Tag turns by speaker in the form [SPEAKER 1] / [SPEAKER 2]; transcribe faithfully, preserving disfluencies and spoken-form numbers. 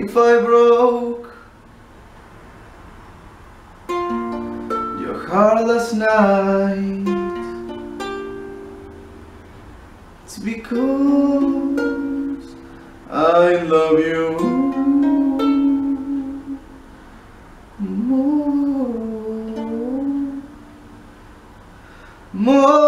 [SPEAKER 1] If I broke your heart last night, it's because I love you more, more.